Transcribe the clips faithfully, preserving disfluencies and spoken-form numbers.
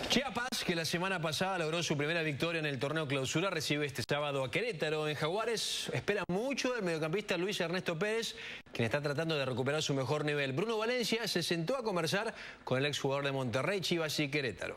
Chiapas, que la semana pasada logró su primera victoria en el torneo clausura, recibe este sábado a Querétaro. En Jaguares espera mucho del mediocampista Luis Ernesto Pérez, quien está tratando de recuperar su mejor nivel. Bruno Valencia se sentó a conversar con el exjugador de Monterrey, Chivas y Querétaro.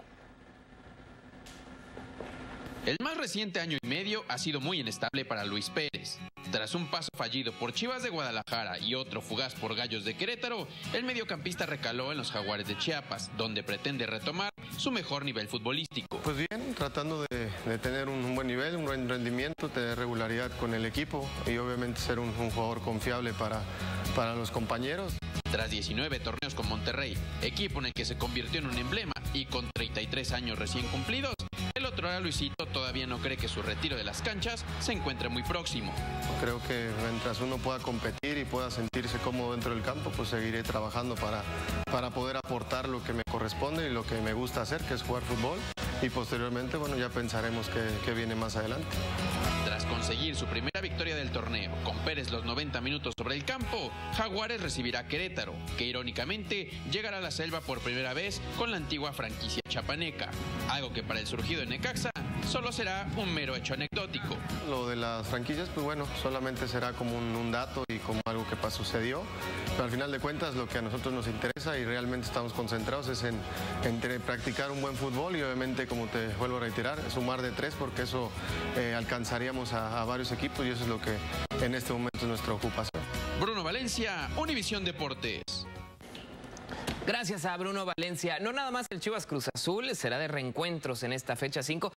El más reciente año y medio ha sido muy inestable para Luis Pérez. Tras un paso fallido por Chivas de Guadalajara y otro fugaz por Gallos de Querétaro, el mediocampista recaló en los Jaguares de Chiapas, donde pretende retomar su mejor nivel futbolístico. Pues bien, tratando de, de tener un, un buen nivel, un buen rendimiento, tener regularidad con el equipo y obviamente ser un, un jugador confiable para, para los compañeros. Tras diecinueve torneos con Monterrey, equipo en el que se convirtió en un emblema y con treinta y tres años recién cumplidos, el otro era Luisito todavía no cree que su retiro de las canchas se encuentre muy próximo. Creo que mientras uno pueda competir y pueda sentirse cómodo dentro del campo, pues seguiré trabajando para, para poder aportar lo que me corresponde y lo que me gusta hacer, que es jugar fútbol. Y posteriormente, bueno, ya pensaremos qué, qué viene más adelante. Tras conseguir su primera victoria del torneo, con Pérez los noventa minutos sobre el campo, Jaguares recibirá a Querétaro, que irónicamente llegará a la selva por primera vez con la antigua franquicia chapaneca, algo que para el surgido en Necaxa solo será un mero hecho anecdótico. Lo de las franquicias, pues bueno, solamente será como un, un dato y como algo que pues, sucedió, pero al final de cuentas lo que a nosotros nos interesa y realmente estamos concentrados es en, en practicar un buen fútbol y obviamente, como te vuelvo a reiterar, sumar de tres porque eso eh, alcanzaríamos a, a varios equipos y eso es lo que en este momento es nuestra ocupación. Bruno Valencia, Univisión Deportes. Gracias a Bruno Valencia. No nada más el Chivas Cruz Azul será de reencuentros en esta fecha cinco.